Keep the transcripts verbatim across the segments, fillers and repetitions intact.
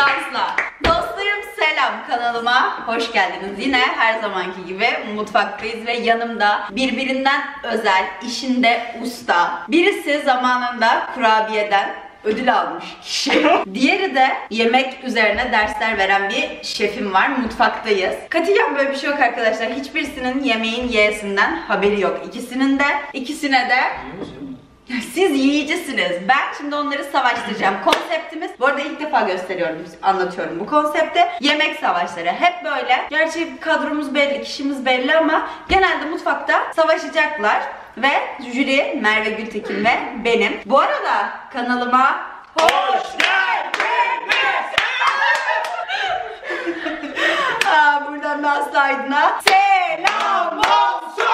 Dansla. Dostlarım selam, kanalıma hoş geldiniz. Yine her zamanki gibi mutfaktayız ve yanımda birbirinden özel, işinde usta. Birisi zamanında kurabiyeden ödül almış kişi. Diğeri de yemek üzerine dersler veren bir şefim var. Mutfaktayız. Katiyen böyle bir şey yok arkadaşlar. Hiçbirisinin yemeğin Y'sinden haberi yok. İkisinin de, ikisine de siz yiyicisiniz. Ben şimdi onları savaştıracağım. Konseptimiz, bu arada ilk defa gösteriyorum, anlatıyorum bu konsepti. Yemek savaşları. Hep böyle. Gerçi kadromuz belli, kişimiz belli ama genelde mutfakta savaşacaklar. Ve jüri Merve Gültekin ve benim. Bu arada kanalıma hoş geldiniz. Aa, buradan da Aslı Aydın'a selam olsun.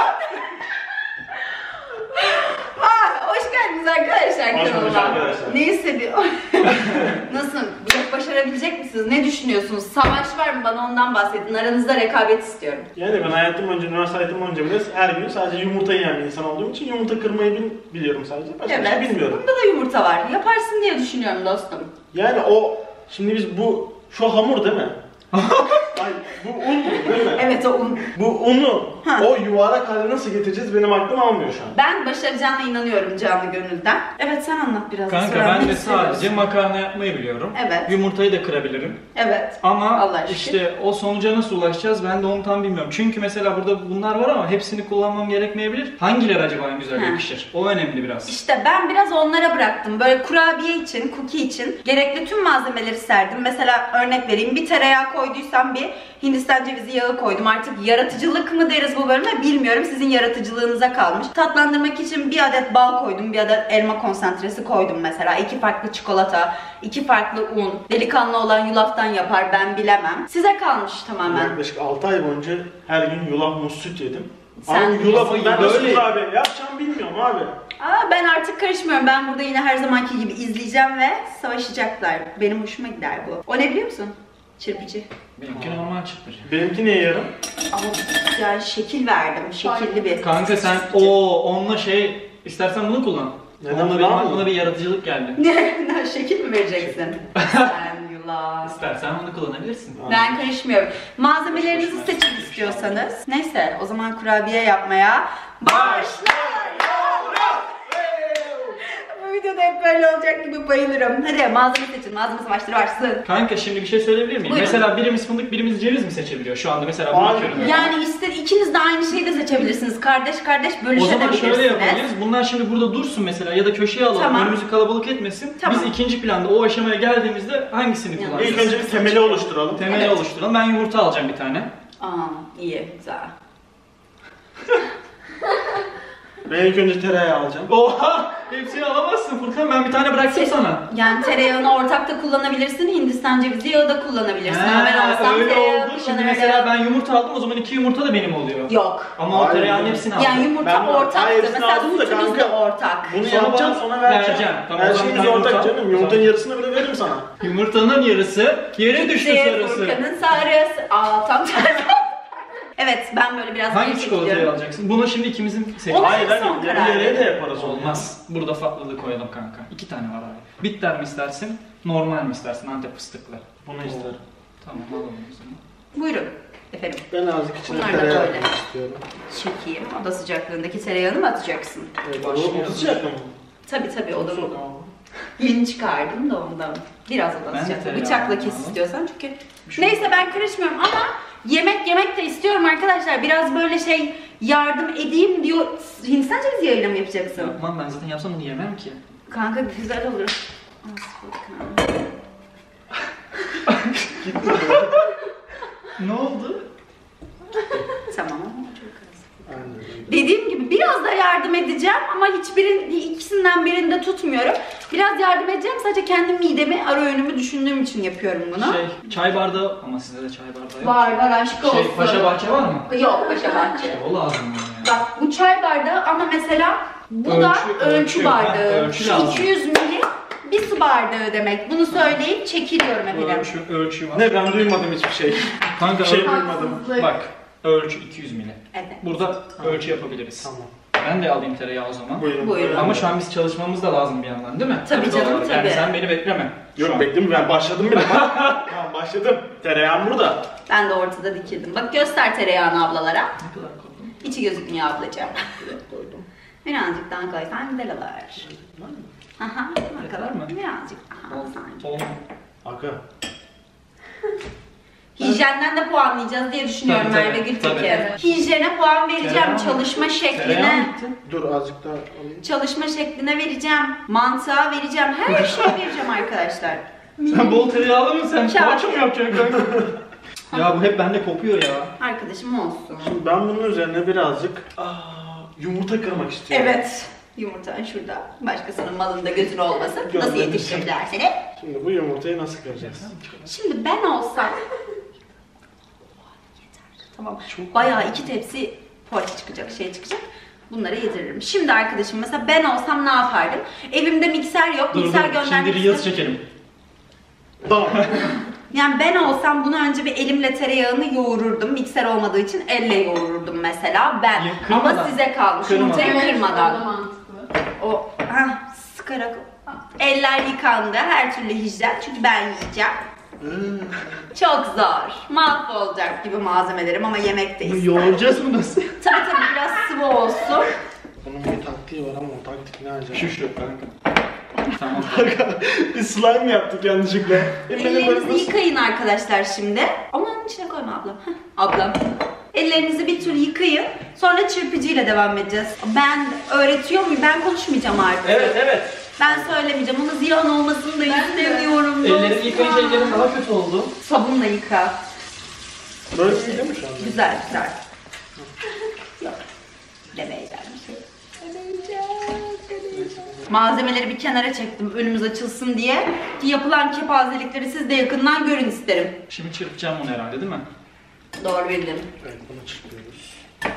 Aa, hoş geldiniz arkadaşlar kanalıma. Ne hissediyor? Nasıl? Çok başarabilecek misiniz? Ne düşünüyorsunuz? Savaş var mı? Bana ondan bahsedin. Aranızda rekabet istiyorum. Yani ben hayatım boyunca, üniversite hayatım boyunca bile her gün sadece yumurta yiyen bir insan olduğum için yumurta kırmayı bil biliyorum sadece. Başka evet. bir şey bilmiyorum. Bunda da yumurta var. Yaparsın diye düşünüyorum dostum. Yani o, şimdi biz bu, şu hamur değil mi? Ay, bu un değil mi? Evet, o un. Bu unu Ha. o yuvarlak haline nasıl getireceğiz benim aklım almıyor şu an. Ben başaracağına inanıyorum canı gönülden. Evet, sen anlat biraz. Kanka ben de sadece makarna yapmayı biliyorum. Evet. Yumurtayı da kırabilirim. Evet. Ama Allah işte o sonuca nasıl ulaşacağız ben de onu tam bilmiyorum. Çünkü mesela burada bunlar var ama hepsini kullanmam gerekmeyebilir. Hangileri acaba en güzel Ha. yakışır? O önemli biraz. İşte ben biraz onlara bıraktım. Böyle kurabiye için, cookie için gerekli tüm malzemeleri serdim. Mesela örnek vereyim. Bir tereyağı koyduysam bir Hindistan cevizi yağı koydum. Artık yaratıcılık mı deriz bu bölüme bilmiyorum. Sizin yaratıcılığınıza kalmış. Tatlandırmak için bir adet bal koydum. Bir adet elma konsantresi koydum mesela. İki farklı çikolata, iki farklı un. Delikanlı olan yulaftan yapar, ben bilemem. Size kalmış tamamen. Yaklaşık altı ay boyunca her gün yulaf muz süt yedim. Sen Ama yulafı ben nasıl böyle- kurabiye yapacağım bilmiyorum abi. Aa, ben artık karışmıyorum. Ben burada yine her zamanki gibi izleyeceğim ve savaşacaklar. Benim hoşuma gider bu. O ne biliyor musun? Çırpıcı. Benimki normal çırpıcı. Benimki neye yarım? Ama yani şekil verdim. Şekilli bir. Kanka sen o onunla şey istersen bunu kullan. Neden? Onunla bir, Daha mı? buna bir yaratıcılık geldi. Ne? Şekil mi vereceksin? Sen yılan. İstersen onu kullanabilirsin. Ben karışmıyorum. Malzemelerinizi Boş boş ver. seçin istiyorsanız. Neyse, o zaman kurabiye yapmaya başlayalım. Bu videoda hep böyle olacak gibi bayılırım. Hadi malzeme seçin. Malzeme savaşları varsın. Kanka şimdi bir şey söyleyebilir miyim? Buyurun. Mesela birimiz fındık birimiz ceviz mi seçebiliyor şu anda mesela bu Hayır. bakıyorum. Yani ister ikiniz de aynı şeyi de seçebilirsiniz. Kardeş kardeş O bölüşebilirsiniz. zaman şöyle yapabiliriz. Bunlar şimdi burada dursun mesela ya da köşeye alalım. Tamam. Önümüzü kalabalık etmesin. Tamam. Biz ikinci planda o aşamaya geldiğimizde hangisini Ya. kullanacağız? İlk önce bir temeli oluşturalım. Temeli Evet. oluşturalım. Ben yumurta alacağım bir tane. Aa, iyi, güzel. Ben ilk önce tereyağı alacağım. Oha! Hepsini alamazsın Furkan. Ben bir tane bıraktım sana. Yani tereyağını ortakta kullanabilirsin, Hindistan cevizi yağı da kullanabilirsin. Ama ben Ha, olsam öyle tereyağı oldu. Şimdi kullanırım. mesela ben yumurta aldım o zaman iki yumurta da benim oluyor. Yok. Ama o Hayır. tereyağın hepsini aldım. Yani yumurta Ben- ortaktır. Hayır, hepsini Mesela aldım da sütünüz de kanka. ortak. Bunu Sonra yapacağım bana sonra vereceğim. vereceğim. Tamam, Her o zaman şeyimiz bir tane ortak yumurta. canım. Yumurtanın yarısını bile veririm sana. Yumurtanın yarısı yere düştü Gitti, sarısı. Furkan'ın sarısı. Aa, tam tersi. Evet, ben böyle biraz Hangi geri çikolatayı çekiliyorum. alacaksın? Bunu şimdi ikimizin seçeceğiz. Olur. Hayır son ben karar yarı yarıya da verin. yaparız onu. Olmaz. Burada farklılığı koyalım kanka. İki tane var abi. Bitter mi istersin? Normal mi istersin? Antep fıstıklı. Bunu isterim. Tamam alalım o zaman. Buyurun efendim. Ben azıcık içine Bunlar da tereyağı böyle. atmak istiyorum. Çekeyim. Oda sıcaklığındaki tereyağını mı atacaksın? Evet, Başlayalım. o otuz sıcak mı? Tabii tabii, o da Soğuk bu. ama. Yeni çıkardım da ondan. Biraz oda Ben de sıcaklığı. tereyağı Bıçakla kes alalım. istiyorsan çünkü. şey Neyse, ben karışmıyorum ama yemek yemek de istiyorum arkadaşlar. Biraz böyle şey yardım edeyim diyor. Hindistan cevizi yağıyla mı yapacaksın? Yapmam ben zaten yapsam onu yemem ki. Kanka güzel olur. Ne oldu? Tamam ama çok az. Aynen. Dediğim gibi biraz da yardım edeceğim ama hiçbirin, ikisinden birinde tutmuyorum. Biraz yardım edeceğim, sadece kendi midemi, ara öğünümü düşündüğüm için yapıyorum bunu. Şey, çay bardağı ama sizde de çay bardağı yok. Var var, aşk olsun. Şey, Paşa Bahçe var mı? Yok, Paşa Bahçe. O lazım bana ya. Bak, bu çay bardağı ama mesela bu da Ölçü- ölçü, ölçü, bardağı. ha, ölçü Şu lazım. iki yüz mili bir su bardağı demek. Bunu söyleyip çekiliyorum efendim. Ölçü, ölçü var. Ne, ben duymadım hiçbir şey. Kanka Bir şey ölçü- duymadım. Haksızlık. Bak, ölçü iki yüz mili. Evet. Burada ölçü yapabiliriz. Tamam. Ben de alayım tereyağı o zaman. Buyurun. Buyurun. Ama şu an biz çalışmamız da lazım bir yandan değil mi? Tabii canım, olarak. tabii. Yani sen beni bekleme. Şu Yok an. bekledim, ben başladım bile. Tamam başladım. Tereyağım burada. Ben de ortada dikildim. Bak göster tereyağını ablalara. Ne kadar koydun? İçi gözükmüyor ablacığım. Koydum. Birazcık daha koysan güzel olur. Var mı? Aha, Yeter bakalım. mi? Birazcık daha sanki. Oldu. Aga. Hijyenden de puanlayacağız diye düşünüyorum Tabii, Merve tabii, Gültekin. tabii. Hijyene puan vereceğim, Tereyağı mı? çalışma Tereyağı şekline. mı bitti? Dur azıcık daha alayım. Çalışma şekline vereceğim, mantığa vereceğim, her şeye vereceğim arkadaşlar. Sen bol tereyağlı mı sen? Kafi. Poğaça mı yapacaksın kanka? Ya bu hep bende kopuyor ya. Arkadaşım olsun. Şimdi ben bunun üzerine birazcık aa, yumurta kırmak istiyorum. Evet. Yumurtan şurada. Başkasının malında gözün olmasın. Nasıl Görmedim. yetiştirdiler seni? Şimdi bu yumurtayı nasıl kıracağız? Şimdi ben olsam... Tamam. Bayağı iki tepsi poğaça çıkacak, şey çıkacak. Bunları yediririm. Şimdi arkadaşım mesela ben olsam ne yapardım? Evimde mikser yok. Dur mikser dur, göndermek şimdi Reels istem- çekelim. Tamam. Yani ben olsam bunu önce bir elimle tereyağını yoğururdum. Mikser olmadığı için elle yoğururdum mesela ben. Ya, kırmadan. Ama size kalmış. Kırmadan. Yumurtayı Evet, o da kırmadan. mantıklı. O hah, sıkarak. Eller yıkandı. Her türlü hijyen. Çünkü ben yiyeceğim. Hmm. Çok zor. Mahvolacak gibi malzemelerim ama yemek de Bunu ister. yoğuracağız mı nasıl? Tabii tabii biraz sıvı olsun. Bunun bir taktiği var ama o taktik ne acaba? Şu şu kanka. Tamam. Bir slime yaptık yanlışlıkla. E, benim böyle Ellerinizi nasıl- yıkayın arkadaşlar şimdi. Ama onun içine koyma ablam. Heh, ablam. Ellerinizi bir tur yıkayın. Sonra çırpıcıyla devam edeceğiz. Ben öğretiyor muyum? Ben konuşmayacağım artık. Evet evet. Ben söylemeyeceğim. Onun ziyan olmasını da Ben de. istemiyorum. Ellerini yıkayınca dostum. ellerin daha kötü oldu. Sabunla yıka. Böyle bir şey değil mi şu anda? Güzel güzel. Yok. Demeyeceğim bir şey. Demeyeceğim. demeyeceğim. Malzemeleri bir kenara çektim önümüz açılsın diye. Ki yapılan kepazelikleri siz de yakından görün isterim. Şimdi çırpacağım onu herhalde değil mi? Doğru bildim. Evet bunu çıkıyoruz.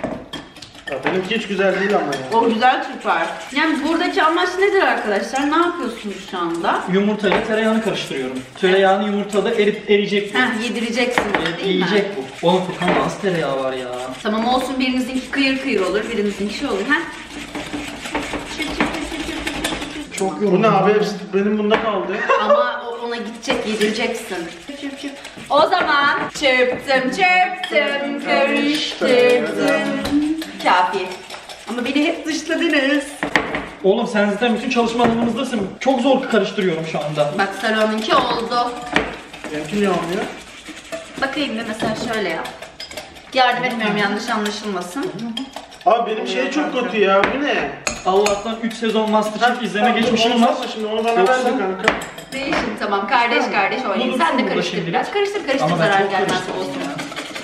Ya benimki hiç güzel değil ama ya. O güzel çırpar. Yani buradaki amaç nedir arkadaşlar? Ne yapıyorsunuz şu anda? Yumurtayla tereyağını karıştırıyorum. Tereyağını yumurtada erip eriyecek bu. Heh, yedireceksiniz Erip değil mi? yiyecek bu. Oğlum Furkan'da az tereyağı var ya. Tamam olsun, birinizinki kıyır kıyır olur, birinizinki şey olur. Heh. Çır çır çır çır çır çır çır. Çok Bu ne abi, hepsi benim bunda kaldı. Ama o- ona gidecek, yedireceksin. Çırp çırp çırp. O zaman çırptım çırptım karıştırdım. Kafi. Ama beni hep dışladınız. Oğlum sen zaten bütün çalışma alanımızdasın. Çok zor karıştırıyorum şu anda. Bak Salon'unki oldu. Benimki niye olmuyor? Bakayım bir mesela şöyle yap. Yardım etmiyorum, yanlış anlaşılmasın. Abi benim şey çok kötü ya, bu ne? Allah'tan üç sezon Masterchef izleme geçmişim Onu var. satma şimdi, onu bana Yoksa- ver de kanka. Değişin tamam, kardeş kardeş oynayın. Bulursun Sen de burada karıştır şimdilik. biraz. Karıştır karıştır, Ama ben zarar çok gelmez karıştırdım olsun. ya.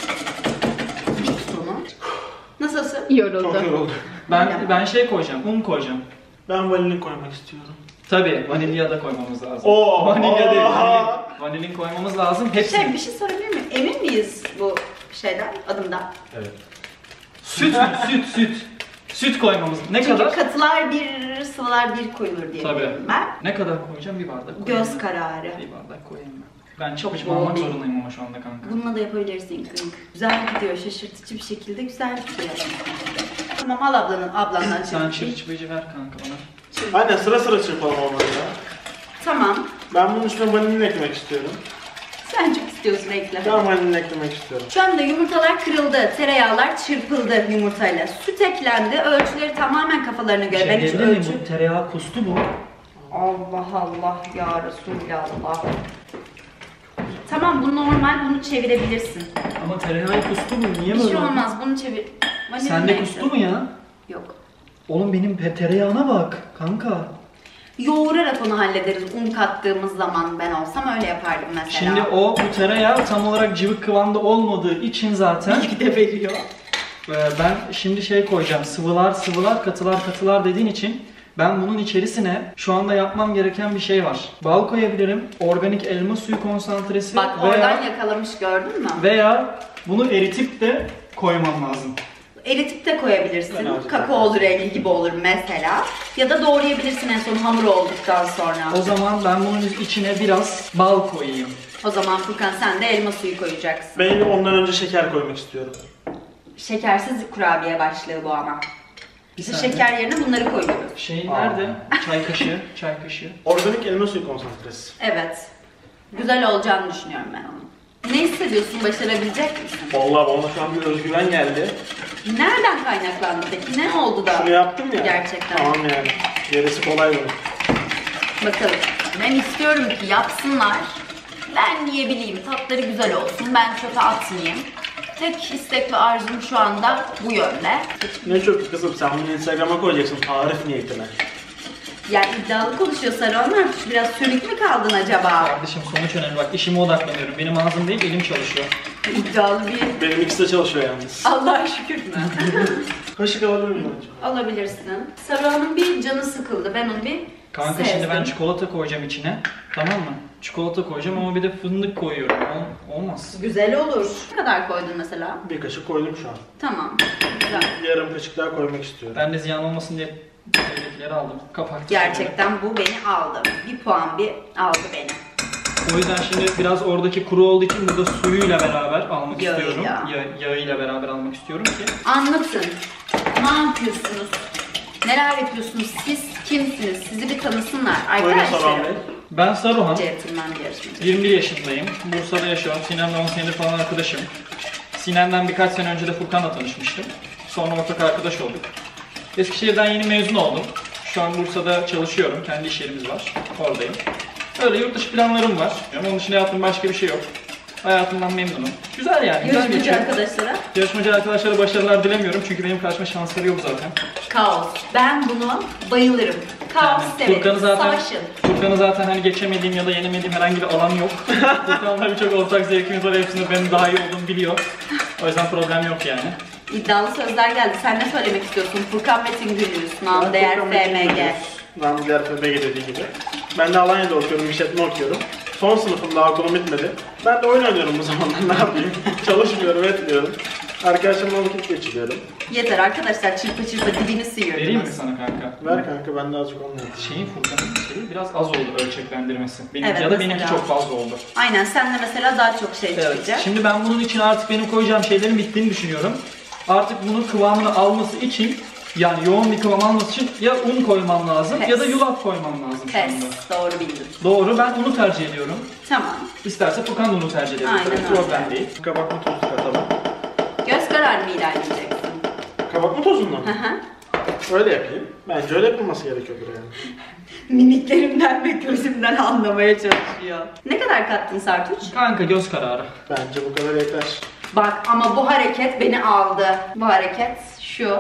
Tut onu. Nasılsın? Yoruldu. Çok yoruldu. Ben ben şey koyacağım, un koyacağım. Ben vanilin koymak istiyorum. Tabii vanilya da koymamız lazım. Oo, Vanilya değil, oha. vanilin. Vanilin koymamız lazım. Hepsini. Şey, bir şey sorabilir miyim? Emin miyiz bu şeyden, adımdan? Evet. Süt mü? Süt, süt. Süt koymamız. Ne Çünkü kadar? katılar bir, sıvılar bir koyulur diye Tabii. biliyorum ben. Ne kadar koyacağım? Bir bardak koyayım. Göz ben. kararı. Bir bardak koyayım ben. Ben Çok çok bol içim almak değil. zorundayım ama şu anda kanka. Bununla da yapabilirsin kınk. Güzel gidiyor, şaşırtıcı bir şekilde güzel gidiyor. Tamam, al ablanın, ablandan Sen çabuk. çırpıcı ver kanka bana. Aynen, sıra sıra çırpalım olmadı ya. Tamam. Ben bunun üstüne vanilin eklemek istiyorum. Sen çok istiyorsun, ekle. Ben vanilin eklemek istiyorum. Şu anda yumurtalar kırıldı, tereyağlar çırpıldı yumurtayla. Süt eklendi, ölçüleri tamamen kafalarına göre. Şey ben hiç diyebilir miyim? ölçü... Bu tereyağı kustu bu. Allah Allah ya Resulallah. Tamam, bu normal, bunu çevirebilirsin. Ama tereyağı kustu mu? Niye Bir böyle? şey oldu? olmaz, bunu çevir. Vanilin Sende neyse. kustu mu ya? Yok. Oğlum benim pe- tereyağına bak kanka. Yoğurarak onu hallederiz. Un kattığımız zaman ben olsam öyle yapardım mesela. Şimdi o bu tereyağı tam olarak cıvık kıvamda olmadığı için zaten bilgi de veriyor. e, ben şimdi şey koyacağım. Sıvılar sıvılar, katılar katılar dediğin için ben bunun içerisine şu anda yapmam gereken bir şey var. Bal koyabilirim. Organik elma suyu konsantresi Bak veya oradan yakalamış, gördün mü? veya bunu eritip de koymam lazım. Eritip de koyabilirsin. Ben azıcık Kakaolu rengi gibi olur mesela. Ya da doğrayabilirsin en son hamur olduktan sonra. O zaman ben bunun içine biraz bal koyayım. O zaman Furkan sen de elma suyu koyacaksın. Ben ondan önce şeker koymak istiyorum. Şekersiz kurabiye başlığı bu ama. Bir İşte saniye. şeker yerine bunları koyuyoruz. Şey Aa. nerede? Çay kaşığı, çay kaşığı. Organik elma suyu konsantresi. Evet. Güzel olacağını düşünüyorum ben onu. Ne hissediyorsun? Başarabilecek misin? Vallahi bana şu an bir özgüven geldi. Nereden kaynaklandı peki? Ne oldu da? Şunu yaptım ya. Gerçekten. Tamam yani. Gerisi kolay bunun. Bakalım. Ben istiyorum ki yapsınlar. Ben niye bileyim tatları güzel olsun. Ben çöpe atmayayım. Tek istek ve arzum şu anda bu yönde. Ne çok kızım, sen bunu Instagram'a koyacaksın tarif niyetine. Yani iddialı konuşuyor Saruhan Artuş. Biraz sönük mü kaldın acaba? Kardeşim sonuç önemli. Bak işime odaklanıyorum. Benim ağzım değil, elim çalışıyor. İddialı bir... Benim ikisi de çalışıyor yalnız. Allah'a şükür mü? Kaşık alabilir miyim acaba? Alabilirsin. Saruhan'ın bir canı sıkıldı. Ben onu bir Kanka sevdim. şimdi ben çikolata koyacağım içine. Tamam mı? Çikolata koyacağım ama bir de fındık koyuyorum. Ol- olmaz. Güzel olur. Ne kadar koydun mesela? Bir kaşık koydum şu an. Tamam. Güzel. Yarım kaşık daha koymak istiyorum. Ben de ziyan olmasın diye evdekileri aldım. Kapak. Gerçekten bu beni aldı. Bir puan bir aldı beni. O yüzden şimdi biraz oradaki kuru olduğu için burada suyuyla beraber almak Yağıyla. istiyorum. Ya, yağıyla beraber almak istiyorum ki. Anlatın. Ne yapıyorsunuz? Neler yapıyorsunuz? Siz kimsiniz? Sizi bir tanısınlar. Buyurun Saruhan Arkadaşlar. Bey. Ben Saruhan. Centilmen bir yarışmacı. yirmi bir yaşındayım. Bursa'da yaşıyorum. Sinem'le on senedir falan arkadaşım. Sinem'den birkaç sene önce de Furkan'la tanışmıştım. Sonra ortak arkadaş olduk. Eskişehir'den yeni mezun oldum. Şu an Bursa'da çalışıyorum. Kendi iş yerimiz var. Oradayım. Öyle yurt dışı planlarım var. Yani onun dışında yaptığım başka bir şey yok. Hayatımdan memnunum. Güzel yani. Güzel Yarışmacı geçiyor. arkadaşlara. Yarışmacı arkadaşlara başarılar dilemiyorum çünkü benim karşıma şansları yok zaten. Kaos. Ben bunu bayılırım. Kaos Yani severim. Furkan'ı zaten, Savaşın. Furkan'ı zaten hani geçemediğim ya da yenemediğim herhangi bir alan yok. Furkan'la birçok ortak zevkimiz var, hepsinde benim daha iyi olduğumu biliyor. O yüzden problem yok yani. İddialı sözler geldi. Sen ne söylemek istiyorsun? Furkan Metin Gülüz, nam değer Furkan F M G. Metin Namı değer F M G dediği gibi. Ben de Alanya'da okuyorum, işletme okuyorum. Son sınıfım, daha okulum bitmedi. Ben de oyun oynuyorum bu zamanlar, ne yapayım? Çalışmıyorum, etmiyorum. Arkadaşlarımla vakit geçiriyorum. Yeter arkadaşlar, çırpa çırpa dibini sıyırdınız. Vereyim mi sana kanka? Ver kanka, ben de azıcık onunla yapayım. Şeyin Furkan'ın şeyi biraz az oldu ölçeklendirmesi. Benim Evet, ya da mesela. benimki çok fazla oldu. Aynen, sen de mesela daha çok şey Evet. çıkacak. Şimdi ben bunun için artık benim koyacağım şeylerin bittiğini düşünüyorum. Artık bunun kıvamını alması için, yani yoğun bir kıvam alması için ya un koymam lazım Pes. ya da yulaf koymam lazım şu Pes, anda. doğru bildin. Doğru, ben unu tercih ediyorum. Tamam. İsterse Furkan da unu tercih edebilir. Aynen Tabii, öyle. problem değil. Kabaklı tozu katalım. Göz kararı mı ilerleyeceksin? Kabaklı tozundan Hı mı? hı. Öyle yapayım. Bence öyle yapılması gerekiyordur yani. Mimiklerimden ve gözümden anlamaya çalışıyor. Ne kadar kattın Sartuç? Kanka göz kararı. Bence bu kadar yeter. Bak ama bu hareket beni aldı. Bu hareket şu.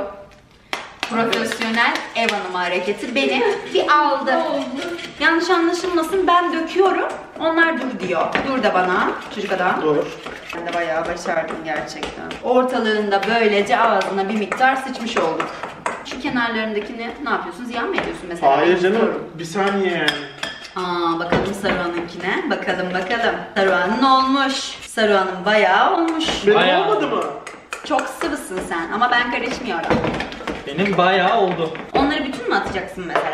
Profesyonel ev hanımı hareketi beni bir aldı. Yanlış anlaşılmasın, ben döküyorum. Onlar dur diyor. Dur da bana çocuk adam. Dur. Ben de bayağı başardım gerçekten. Ortalığında böylece ağzına bir miktar sıçmış olduk. Şu kenarlarındakini ne yapıyorsun? Ziyan mı ediyorsun mesela? Hayır Ben canım, istiyorum. bir saniye yani. Aa, bakalım Saruhan'ınkine. Bakalım bakalım. Saruhan'ın olmuş. Saruhan'ın bayağı olmuş. Benim Bayağı. olmadı mı? Çok sıvısın sen ama ben karışmıyorum. Benim bayağı oldu. Onları bütün mü atacaksın mesela?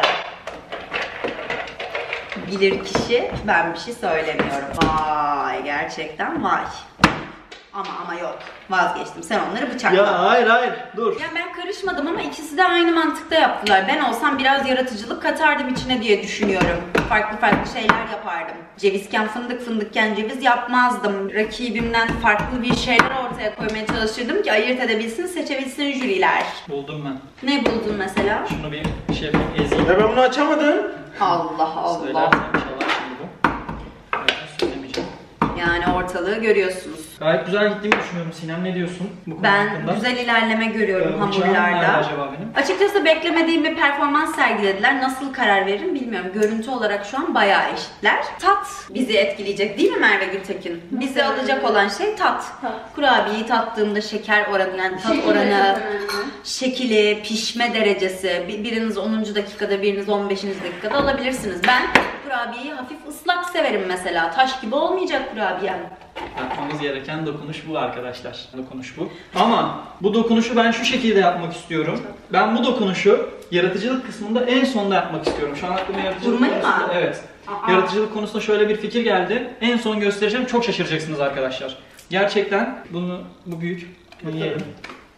Bilir kişi, ben bir şey söylemiyorum. Vay, gerçekten vay. Ama ama yok, vazgeçtim. Sen onları bıçakla. Ya hayır hayır, dur. Ya ben karışmadım ama ikisi de aynı mantıkta yaptılar. Ben olsam biraz yaratıcılık katardım içine diye düşünüyorum. Farklı farklı şeyler yapardım. Cevizken fındık, fındıkken ceviz yapmazdım. Rakibimden farklı bir şeyler ortaya koymaya çalışırdım ki ayırt edebilsin, seçebilsin jüriler. Buldum ben. Ne buldun mesela? Şunu bir şey yapayım, ezeyim. Ya ben bunu açamadım. Allah Allah. Söylersem inşallah şimdi bu. Evet, söylemeyeceğim. Yani ortalığı görüyorsunuz. Gayet güzel gittiğimi düşünüyorum. Sinem ne diyorsun bu konu Ben hakkında? güzel ilerleme görüyorum Ee, bıçağım nerede hamurlarda. acaba benim? Açıkçası beklemediğim bir performans sergilediler. Nasıl karar veririm bilmiyorum. Görüntü olarak şu an bayağı eşitler. Tat bizi etkileyecek değil mi Merve Gültekin? Bizi alacak olan şey tat. Kurabiyeyi tattığımda şeker oranı, yani tat oranı, şekili, pişme derecesi. Bir- Biriniz onuncu dakikada, biriniz on beşinci dakikada alabilirsiniz. Ben kurabiyeyi hafif ıslak severim mesela. Taş gibi olmayacak kurabiyem. Yapmamız gereken dokunuş bu arkadaşlar. Dokunuş bu. Ama bu dokunuşu ben şu şekilde yapmak istiyorum. Ben bu dokunuşu yaratıcılık kısmında en sonda yapmak istiyorum. Şu an aklıma yaratıcılık Vurmayı mı? konusunda, evet. Aa. Yaratıcılık konusunda şöyle bir fikir geldi. En son göstereceğim. Çok şaşıracaksınız arkadaşlar. Gerçekten bunu bu büyük. Bunu yiyelim.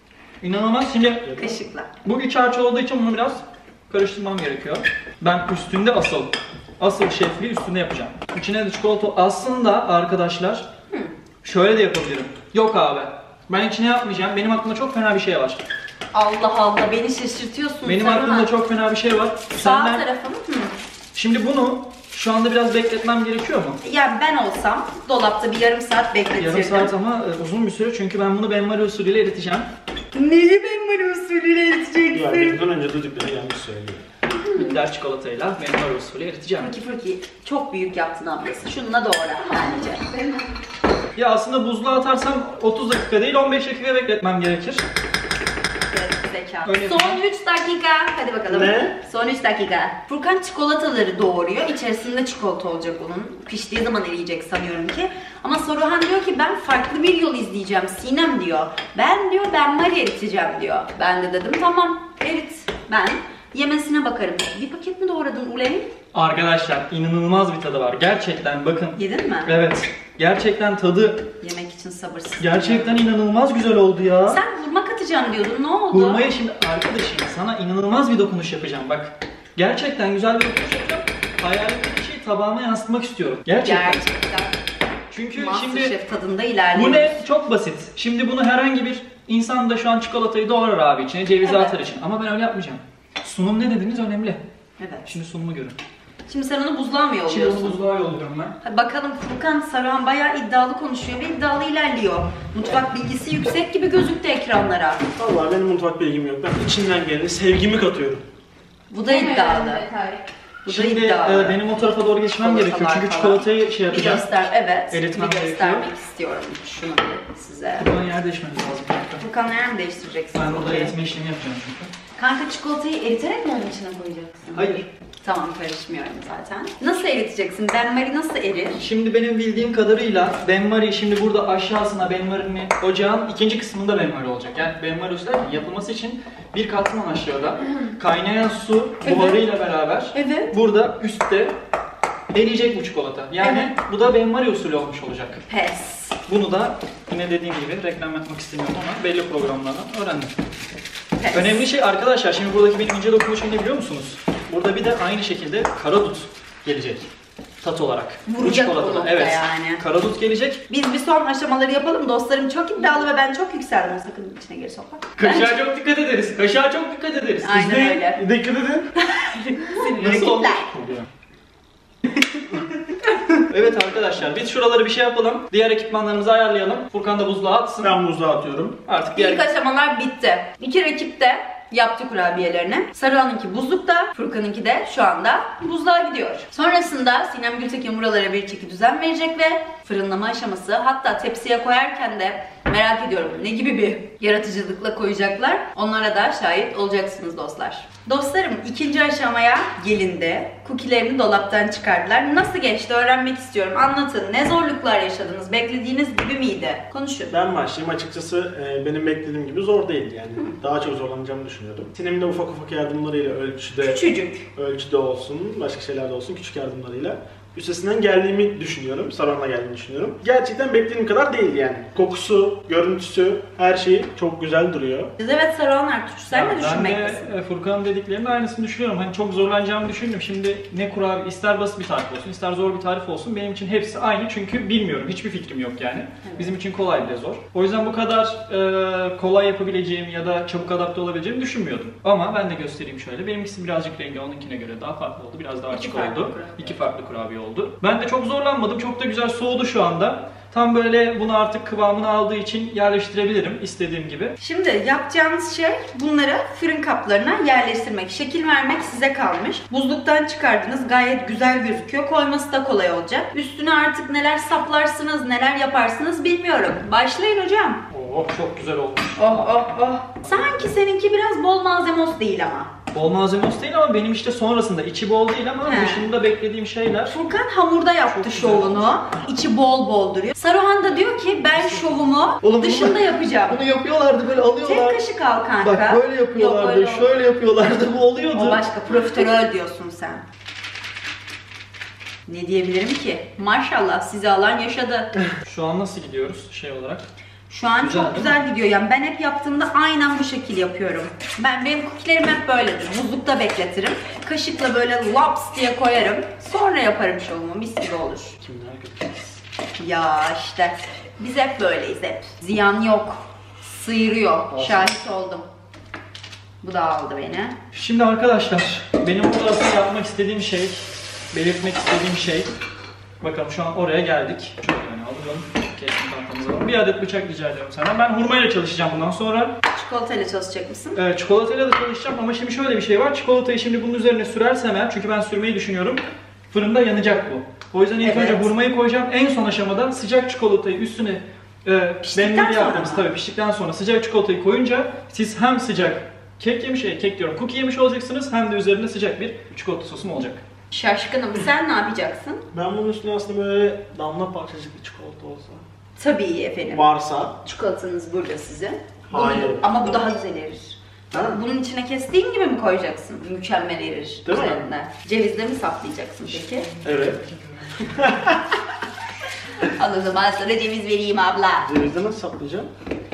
İnanılmaz. Şimdi Kaşıkla. bu üç harç olduğu için bunu biraz karıştırmam gerekiyor. Ben üstünde asıl asıl şefliği üstünde yapacağım. İçine de çikolata aslında arkadaşlar Hı. şöyle de yapabilirim. Yok abi. Ben içine yapmayacağım. Benim aklımda çok fena bir şey var. Allah Allah, beni şaşırtıyorsun. Benim Saruhan. aklımda çok fena bir şey var. Sağ Senden... tarafı mı? Hı. Şimdi bunu şu anda biraz bekletmem gerekiyor mu? Ya ben olsam dolapta bir yarım saat bekletirdim. Yarım saat ama e, uzun bir süre çünkü ben bunu benmari usulüyle eriteceğim. Neyi benmari usulüyle Ya eriteceksin? bizden önce dedikleri yanlış söylüyor. Bitter çikolatayla benmari usulü eriteceğim. Fırki fırki çok büyük yaptın ablası. Şununla doğra bence. Ya aslında buzluğa atarsam otuz dakika değil on beş dakika bekletmem gerekir. Zeka. Öyle Son mi? üç dakika. Hadi bakalım. Ne? Son üç dakika. Furkan çikolataları doğuruyor. İçerisinde çikolata olacak onun. Piştiği zaman eriyecek sanıyorum ki. Ama Saruhan diyor ki ben farklı bir yol izleyeceğim. Sinem diyor. Ben diyor benmari eriteceğim diyor. Ben de dedim tamam erit. Ben yemesine bakarım. Bir paket mi doğradın Uley? Arkadaşlar inanılmaz bir tadı var. Gerçekten bakın. Yedin mi? Evet. Gerçekten tadı Yemek için sabırsız. gerçekten inanılmaz güzel oldu ya. Sen hurma katacağım diyordun. Ne oldu? Hurmayı şimdi arkadaşım sana inanılmaz bir dokunuş yapacağım bak. Gerçekten güzel bir dokunuş yapacağım. Hayalimdeki şeyi tabağıma yansıtmak istiyorum. Gerçekten. Gerçekten. Çünkü şimdi Masterchef tadında ilerliyoruz. bu ne? Çok basit. Şimdi bunu herhangi bir insan da şu an çikolatayı doğrar abi içine, cevizi Evet. atar için. Ama ben öyle yapmayacağım. Sunum ne dediniz önemli. Evet. Şimdi sunumu görün. Şimdi sen onu buzluğa mı Şimdi onu yolluyorsun? buzluğa yolluyorum ben. Ha, bakalım Furkan Saruhan bayağı iddialı konuşuyor ve iddialı ilerliyor. Mutfak bilgisi yüksek gibi gözüktü ekranlara. Vallahi benim mutfak bilgim yok. Ben içinden geleni sevgimi katıyorum. Bu da iddialı. Bu da Şimdi iddialı. e, benim o tarafa doğru geçmem gerekiyor Çikolatalar çünkü falan. çikolatayı şey Bir yapacağım. göster, evet. Eritmem bir gerekiyor. göstermek istiyorum şunu bir size. Buradan yer değişmemiz lazım. Furkan yer mi değiştireceksin? Ben burada Peki. eritme işlemi yapacağım çünkü. Kanka çikolatayı eriterek mi onun içine koyacaksın? Hayır. Tamam, karışmıyorum zaten. Nasıl eriteceksin? Benmari nasıl erir? Şimdi benim bildiğim kadarıyla benmari şimdi burada aşağısına benmarinin ocağın ikinci kısmında benmari olacak. Yani benmari usulü yapılması için bir katman aşağıda kaynayan su buharıyla beraber Evet. burada üstte eriyecek bu çikolata. Yani bu da benmari usulü olmuş olacak. Pes. Bunu da yine dediğim gibi reklam yapmak istemiyorum ama belli programlardan öğrendim. Pes. Önemli şey arkadaşlar, şimdi buradaki benim ince dokunuşum ne biliyor musunuz? Burada bir de aynı şekilde karadut gelecek. Tat olarak. Bu Vuracak çikolatada. o nokta Evet. yani. Karadut gelecek. Biz bir son aşamaları yapalım. Dostlarım çok iddialı ve ben çok yükseldim. Sakın içine geri sokma. Kaşığa çok dikkat ederiz. Kaşığa çok dikkat ederiz. Aynen Siz de öyle. Dikkat edin. Nasıl olmuş? Evet arkadaşlar, biz şuraları bir şey yapalım. Diğer ekipmanlarımızı ayarlayalım. Furkan da buzluğa atsın. Ben buzluğa atıyorum. Artık diğer... İlk aşamalar bitti. İki rakip de yaptı kurabiyelerini. Saruhan'ınki buzlukta, Furkan'ınki de şu anda buzluğa gidiyor. Sonrasında Sinem Gültekin buralara bir çeki düzen verecek ve fırınlama aşaması, hatta tepsiye koyarken de merak ediyorum ne gibi bir yaratıcılıkla koyacaklar. Onlara da şahit olacaksınız dostlar. Dostlarım, ikinci aşamaya gelindi. Cookie'lerini dolaptan çıkardılar. Nasıl geçti öğrenmek istiyorum. Anlatın. Ne zorluklar yaşadınız? Beklediğiniz gibi miydi? Konuşun. Ben başlayayım. Açıkçası e, benim beklediğim gibi zor değildi yani. Daha çok zorlanacağımı düşünüyordum. Sinem'in de ufak ufak yardımlarıyla ölçüde, Küçücük. ölçüde olsun, başka şeylerde olsun, küçük yardımlarıyla üstesinden geldiğimi düşünüyorum. Saruhan'la geldiğimi düşünüyorum. Gerçekten beklediğim kadar değildi yani. Kokusu, görüntüsü, her şeyi çok güzel duruyor. Biz evet Saruhan Ertuğrul, sen Ya ne ben de düşünmektesin? e, Furkan'ın dediklerinin aynısını düşünüyorum. Hani çok zorlanacağımı düşündüm. Şimdi ne kurabiye, ister basit bir tarif olsun, ister zor bir tarif olsun. Benim için hepsi aynı çünkü bilmiyorum. Hiçbir fikrim yok yani. Evet. Bizim için kolay bile zor. O yüzden bu kadar e, kolay yapabileceğim ya da çabuk adapte olabileceğimi düşünmüyordum. Ama ben de göstereyim şöyle. Benimkisi birazcık rengi onunkine göre daha farklı oldu. Biraz daha İki açık farklı oldu. kurabiye. İki farklı kurabiye oldu. Ben de çok zorlanmadım. Çok da güzel soğudu şu anda. Tam böyle bunu artık kıvamını aldığı için yerleştirebilirim istediğim gibi. Şimdi yapacağınız şey bunları fırın kaplarına yerleştirmek. Şekil vermek size kalmış. Buzluktan çıkardınız. Gayet güzel gözüküyor. Koyması da kolay olacak. Üstüne artık neler saplarsınız, neler yaparsınız bilmiyorum. Başlayın hocam. Oh çok güzel olmuş. Oh oh oh. Sanki seninki biraz bol malzemos değil ama. Bol malzemesi değil ama benim işte sonrasında içi bol değil ama He. dışında beklediğim şeyler. Furkan hamurda yaptı Çok güzel şovunu. İçi bol bol duruyor. Saruhan da diyor ki ben şovumu Oğlum dışında bunu- yapacağım. Bunu yapıyorlardı böyle Tek alıyorlar. kaşık al kanka. Bak böyle yapıyorlardı, Yok, öyle olmaz. şöyle yapıyorlardı, bu oluyordu. O başka, profiterol diyorsun sen. Ne diyebilirim ki? Maşallah sizi alan yaşadı. Şu an nasıl gidiyoruz şey olarak? Şu an Güzel, çok değil güzel gidiyor. Yani ben hep yaptığımda aynen bu şekil yapıyorum. Ben benim cookie'lerim hep böyledir. Buzlukta bekletirim. Kaşıkla böyle laps diye koyarım. Sonra yaparım şovumu. Mis gibi olur. Kimler arkadaşız? Ya işte biz hep böyleyiz hep. Ziyan yok. Sıyırıyor. Olsun. Şahit oldum. Bu da aldı beni. Şimdi arkadaşlar, benim burada asıl yapmak istediğim şey, belirtmek istediğim şey, bakalım şu an oraya geldik. Şöyle yani alalım, kesin tahtamızı alalım. Bir adet bıçak rica ediyorum senden. Ben hurmayla çalışacağım bundan sonra. Çikolatayla çalışacak mısın? Ee, çikolatayla da çalışacağım ama şimdi şöyle bir şey var. Çikolatayı şimdi bunun üzerine sürersem eğer, çünkü ben sürmeyi düşünüyorum, fırında yanacak bu. O yüzden ilk Evet. önce hurmayı koyacağım. En son aşamada sıcak çikolatayı üstüne e, Piştikten benmari sonra yaptığımız mı? tabii piştikten sonra sıcak çikolatayı koyunca siz hem sıcak kek yemiş, e, kek diyorum, cookie yemiş olacaksınız hem de üzerinde sıcak bir çikolata sosum olacak. Şaşkınım. Sen ne yapacaksın? Ben bunun üstüne aslında böyle damla parçacık bir çikolata olsa. Tabii efendim. Varsa. Çikolatanız burada sizin. Hayır. Bunu- ama bu daha güzel erir. Ha? Bunun içine kestiğin gibi mi koyacaksın? Mükemmel erir. Değil mi? Üzerine. Cevizle mi saplayacaksın peki? Evet. Al o zaman sana ceviz vereyim abla. Cevizde nasıl saplayacağım?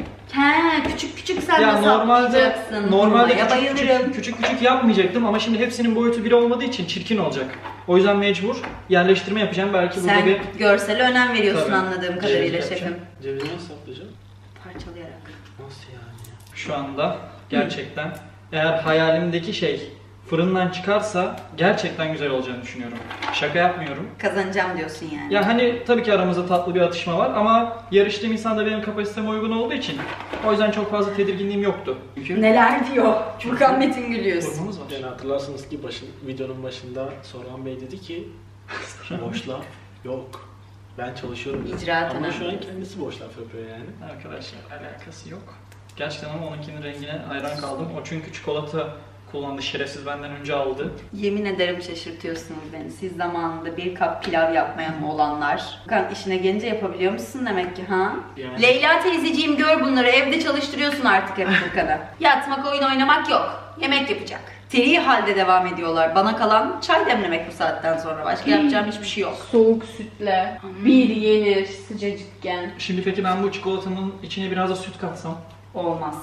He, küçük küçük sen Ya de normalde saplayacaksın. normalde Hurmaya küçük, bayılırım. küçük, küçük küçük yapmayacaktım ama şimdi hepsinin boyutu bir olmadığı için çirkin olacak. O yüzden mecbur yerleştirme yapacağım. Belki burada Sen bir görsele önem veriyorsun Tabii. anladığım kadarıyla Ceviz şefim. yapacağım. Cevizi nasıl saplayacağım? Parçalayarak. Nasıl yani ya? şu anda gerçekten eğer hayalimdeki şey fırından çıkarsa gerçekten güzel olacağını düşünüyorum. Şaka yapmıyorum. Kazanacağım diyorsun yani. Ya hani tabii ki aramızda tatlı bir atışma var ama yarıştığım insan da benim kapasiteme uygun olduğu için o yüzden çok fazla tedirginliğim yoktu. Çünkü Neler diyor? Furkan Metin Gülüyoruz. formamız var. Yani hatırlarsınız ki başın, videonun başında Soran Bey dedi ki boşlaf yok. Ben çalışıyorum. dedi. İcraat Ama şu an önemli. kendisi boşlaf yapıyor yani. Arkadaşlar alakası yok. Gerçekten ama onunkinin rengine hayran kaldım. O çünkü çikolata kullandı, şerefsiz benden önce aldı. Yemin ederim şaşırtıyorsunuz beni. Siz zamanında bir kap pilav yapmayan olanlar. Furkan işine gelince yapabiliyor musun demek ki ha? Yani. Leyla teyzeciğim gör bunları. Evde çalıştırıyorsun artık hep Furkan'ı. Yatmak, oyun oynamak yok. Yemek yapacak. Seri halde devam ediyorlar. Bana kalan çay demlemek bu saatten sonra. Başka yapacağım hiçbir şey yok. Soğuk sütle bir yenir sıcacıkken. Şimdi peki ben bu çikolatanın içine biraz da süt katsam? Olmaz.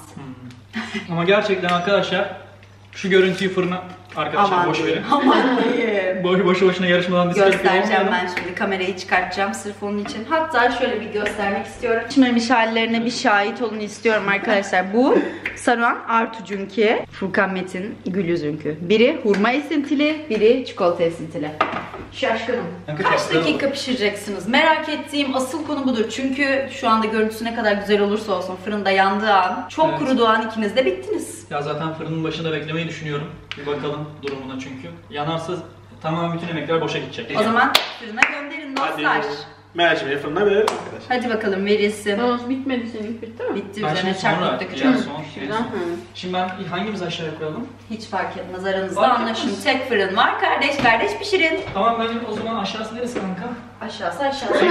Ama gerçekten arkadaşlar şu görüntüyü fırına arkadaşlar Aman boş verin. diyeyim. Aman diyeyim. Boş boşu boşuna yarışmadan diskalifiye Göstereceğim olmayalım. ben şimdi. Kamerayı çıkartacağım sırf onun için. Hatta şöyle bir göstermek istiyorum. Pişmemiş hallerine bir şahit olun istiyorum arkadaşlar. Bu Saruhan Artucunk'i, Furkan Metin Gülüzünkü. Biri hurma esintili, biri çikolata esintili. Şaşkınım. Kanka Kaç çok güzel dakika pişireceksiniz? Merak ettiğim asıl konu budur. Çünkü şu anda görüntüsü ne kadar güzel olursa olsun fırında yandığı an, çok Evet. kuruduğu an ikiniz de bittiniz. Ya zaten fırının başında beklemeyi düşünüyorum. Bir bakalım durumuna çünkü. Yanarsa tamamen bütün emekler boşa gidecek. O zaman fırına gönderin dostlar. Hadi mercimeği fırına verelim arkadaşlar. Hadi bakalım verilsin. Tamam bitmedi senin bitti mi? Bitti Ben üzerine şimdi sonra, çarpıp en dökeceğim. son, en Şuradan. son. Hı. Şimdi ben hangimizi aşağıya koyalım? Hiç fark etmez aranızda Fark anlaşın. etmez. Tek fırın var. Kardeş kardeş pişirin. Tamam ben o zaman aşağısı neresi kanka? Aşağısı aşağısı.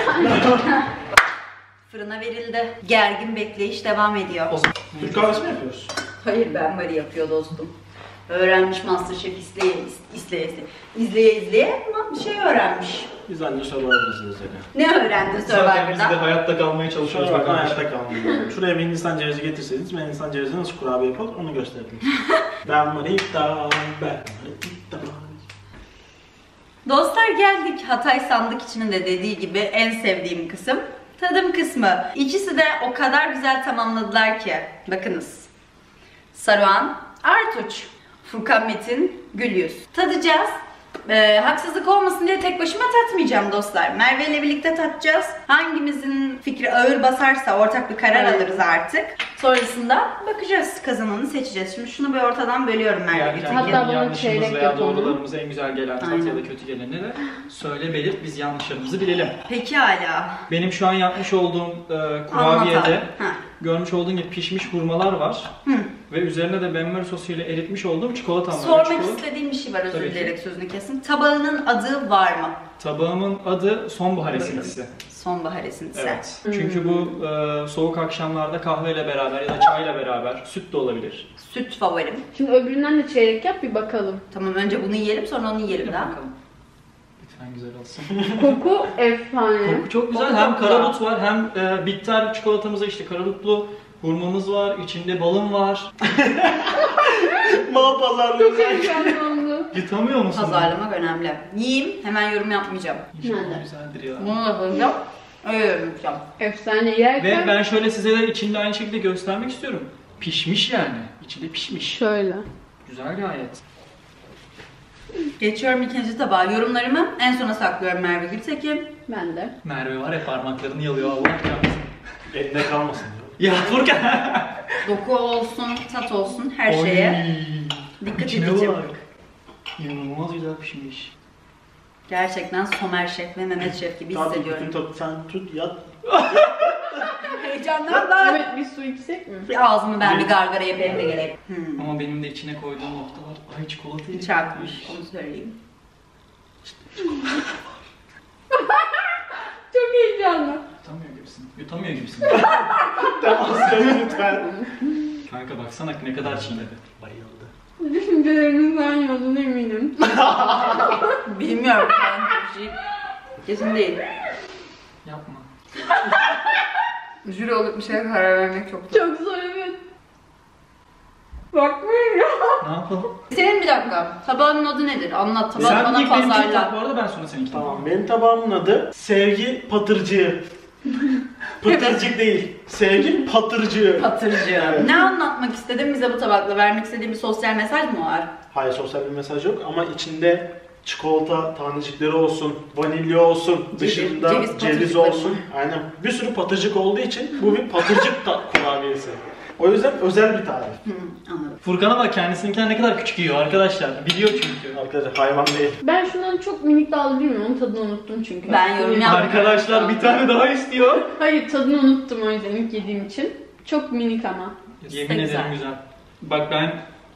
Fırına verildi. Gergin bekleyiş devam ediyor. O zaman. Türk kahvesi mi yapıyoruz? Hayır ben böyle yapıyor dostum. Öğrenmiş Masterchef izleye izleye izleye. İzleye izleye ama bir şey öğrenmiş. Biz anne Survivor'ız dedi. Ne öğrendin Zaten biz de Survivor'da? hayatta kalmaya çalışıyoruz Survivor'dan arkadaşlar. hayatta kalmıyorum. Şuraya bir Hindistan cevizi getirseydiniz, ben Hindistan cevizi nasıl kurabiye yapalım onu gösterdim. Ben manita, ben manita. Dostlar geldik Hatay sandık içinin de dediği gibi en sevdiğim kısım. Tadım kısmı. İkisi de o kadar güzel tamamladılar ki. Bakınız. Saruhan Artuç, Furkan Metin Gülyüz. Tadacağız. Ee, haksızlık olmasın diye tek başıma tatmayacağım dostlar. Merve ile birlikte tatacağız. Hangimizin fikri ağır basarsa ortak bir karar Evet. alırız artık. Sonrasında bakacağız. Kazananı seçeceğiz. Şimdi şunu bir ortadan bölüyorum Merve. Yani bir kendi tek. Hatta bana yanlışımız çeyrek veya yapalım. doğrularımıza en güzel gelen tat Aynen. ya da kötü geleni de söyle belirt biz yanlışlarımızı bilelim. Peki hala. Benim şu an yapmış olduğum e, Anlat kurabiyede abi. Ha. görmüş olduğun gibi pişmiş hurmalar var. Hı. Ve üzerine de benmari sosuyla eritmiş olduğum çikolatam var. Sormak Çikolata- istediğim bir şey var, özür Tabii ki. dileyerek sözünü kesin. Tabağının adı var mı? Tabağımın adı sonbahar esintisi. Sonbahar esintisi. Evet. Çünkü bu e, soğuk akşamlarda kahveyle beraber ya da çayla beraber süt de olabilir. Süt favorim. Şimdi öbüründen de çeyrek yap bir bakalım. Tamam önce bunu yiyelim sonra onu yiyelim Yap daha. bakalım. Lütfen güzel olsun. Koku efsane. Koku çok güzel. Koku Hem çok güzel. karadut var hem e, bitter çikolatamızda işte karadutlu hurmamız var. İçinde balım var. Mal pazarlığı. Çok heyecanlandı. Yutamıyor musun? Pazarlamak önemli. Yiyeyim, hemen yorum yapmayacağım. İnşallah Nerede? güzeldir ya. Bunu da koyacağım. Öyle yorum yapacağım. Efsane yerken Ve ben şöyle size de içinde aynı şekilde göstermek istiyorum. Pişmiş yani. İçinde pişmiş. şöyle. Güzel gayet. Geçiyorum ikinci tabağa. Yorumlarımı en sona saklıyorum Merve Gültekin. Ben de. Merve var ya parmaklarını yalıyor Allah kahretsin. Eline kalmasın. Ya Furkan. Doku olsun, tat olsun, her Oy. şeye dikkat İçine edeceğim. bak. İnanılmaz güzel pişmiş. Gerçekten Somer Şef ve Mehmet Şef gibi Tabii bütün hissediyorum. tadı sen tut yat. Heyecanlandım. Evet, bir su içsek mi? Bir ağzımı ben bir gargara yapayım da geleyim. Hmm. Ama benim de içine koyduğum noktalar ay çikolatayı Çarpmış, onu söyleyeyim. Çok heyecanlı. Yutamıyor gibisin. Yutamıyor gibisin. Temas yok lütfen. Kanka baksana ne kadar çiğnedi. Bayıldı. Düşüncelerinizden yolun eminim. Bilmiyorum yani bir şey. Kesin değil. Yapma. Jüri olup bir şeye karar vermek çok zor. Çok zor, evet. Bakmayın ya. Ne yapalım? Senin bir dakika, tabağının adı nedir? Anlat, tabağı Sen bana ilk benimkini tat pazarla. bu arada ben sonra seninkini. Tamam benim tabağımın adı Sevgi Patırcığı. Pıtırcık değil. Sevgi Patırcığı. Patırcı. Ne anlatmak istedin bize bu tabakla? Vermek istediğin bir sosyal mesaj mı var? Hayır sosyal bir mesaj yok ama içinde çikolata tanecikleri olsun, vanilya olsun, Ceviz- dışında ceviz ceviz, patırcıkları. olsun. Aynen. Bir sürü patırcık olduğu için bu bir patırcık ta- kurabiyesi. O yüzden özel bir tarif. Hı, anladım. Furkan'a bak kendisininkinden ne kadar küçük yiyor arkadaşlar. Biliyor çünkü. Arkadaşlar hayvan değil. Ben şundan çok minik daldı değil mi? Onun tadını unuttum çünkü. Ben yorum yapmıyorum. Arkadaşlar bir tane daha istiyor. Hayır, tadını unuttum o yüzden ilk yediğim için. Çok minik ama. Yemin güzel. ederim güzel. Bak ben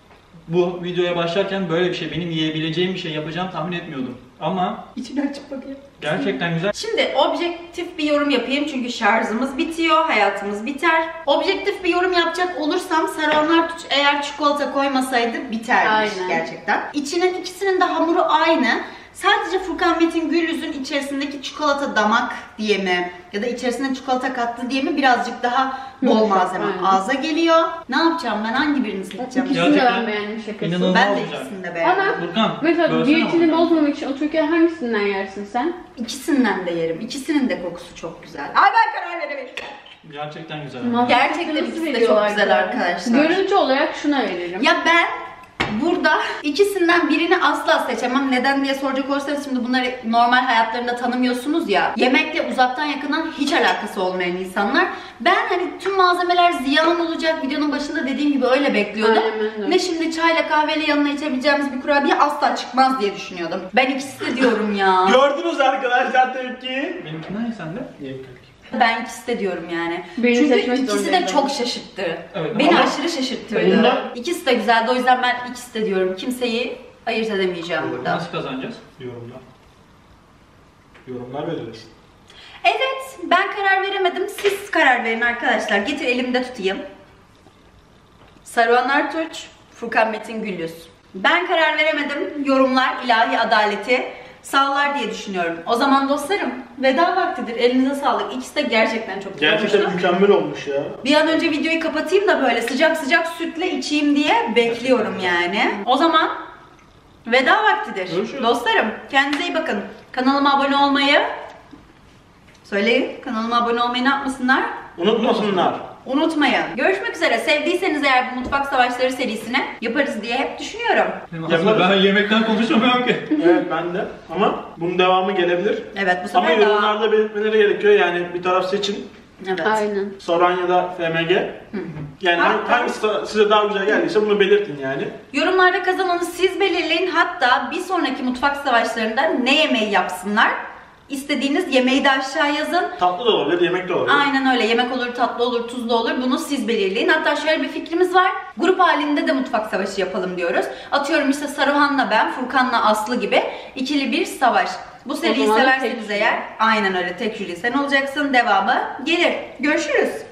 bu videoya başlarken böyle bir şey, benim yiyebileceğim bir şey yapacağım tahmin etmiyordum. Ama İçini açıp bakayım. gerçekten güzel. Şimdi objektif bir yorum yapayım çünkü şarjımız bitiyor, hayatımız biter. Objektif bir yorum yapacak olursam Saranlar Tuç eğer çikolata koymasaydı bitermiş Aynen. gerçekten. İçinin ikisinin de hamuru aynı. Sadece Furkan Metin Gülyüz'ün içerisindeki çikolata damak diye mi ya da içerisine çikolata kattı diye mi birazcık daha bol Yumuşak, malzeme aynen. ağza geliyor. Ne yapacağım ben? Hangi birini seçeceğim? İkisini de Gerçekten ben beğendim şakası. inanılmaz. Ben de güzel. ikisini de beğendim. Ama Furkan, mesela bölsene diyetini bakalım. bozmamak için otururken hangisinden yersin sen? İkisinden de yerim. İkisinin de kokusu çok güzel. Ay ben karar veremedim. Gerçekten güzel. Ama Gerçekten nasıl ikisi de veriyorlar çok güzel ya? arkadaşlar. Görüntü olarak şuna veririm. Ya ben burada ikisinden birini asla seçemem. Neden diye soracak olursanız şimdi bunları normal hayatlarında tanımıyorsunuz ya. Yemekle uzaktan yakından hiç alakası olmayan insanlar. Ben hani tüm malzemeler ziyan olacak. Videonun başında dediğim gibi öyle bekliyordum. Aynen öyle. Ne şimdi çayla kahveyle yanına içebileceğimiz bir kurabiye asla çıkmaz diye düşünüyordum. Ben ikisi de diyorum ya. Gördünüz arkadaşlar tepkiyi. Benimki ne sende? Ben ikisi de diyorum yani. Beni Çünkü seçmek ikisi de zorundaydım. çok şaşırttı. Evet, Beni ama- aşırı şaşırttırdı. Bundan- İkisi de güzeldi o yüzden ben ikisi de diyorum. Kimseyi ayırt edemeyeceğim burada. Nasıl kazanacağız? Yorumlar. Yorumlar belirlesin. Evet, ben karar veremedim. Siz karar verin arkadaşlar. Getir elimde tutayım. Saruhan Ertuğ, Furkan Metin Gülyüz. Ben karar veremedim. Yorumlar ilahi adaleti sağlar diye düşünüyorum. O zaman dostlarım, veda vaktidir. Elinize sağlık. İkisi de gerçekten çok güzel Gerçekten olmuştu. mükemmel olmuş ya. Bir an önce videoyu kapatayım da böyle sıcak sıcak sütle içeyim diye bekliyorum yani. O zaman veda vaktidir. Görüşürüz. Dostlarım, kendinize iyi bakın. Kanalıma abone olmayı söyleyin. Kanalıma abone olmayı ne yapmasınlar? Unutmasınlar. Unutmayın. Görüşmek üzere. Sevdiyseniz eğer bu Mutfak Savaşları serisini yaparız diye hep düşünüyorum. Aslında ben yemekten konuşamıyorum ki. Evet ben de. Ama bunun devamı gelebilir. Evet bu Ama sefer daha... yorumlarda belirtmeleri gerekiyor. Yani bir taraf seçin. Evet. Aynen. Soran ya da F M G. Yani Ha, hang- hangisi size daha güzel geldiyse bunu belirtin yani. Yorumlarda kazananı siz belirleyin. Hatta bir sonraki Mutfak Savaşlarında ne yemeği yapsınlar? İstediğiniz yemeği de aşağı yazın. Tatlı da olabilir, yemek de olabilir. Aynen öyle. Yemek olur, tatlı olur, tuzlu olur. Bunu siz belirleyin. Hatta şöyle bir fikrimiz var. Grup halinde de mutfak savaşı yapalım diyoruz. Atıyorum işte Saruhan'la ben, Furkan'la Aslı gibi ikili bir savaş. Bu seriyi zaman da severseniz tek jüri. eğer aynen öyle tek jüri sen olacaksın. Devamı gelir. Görüşürüz.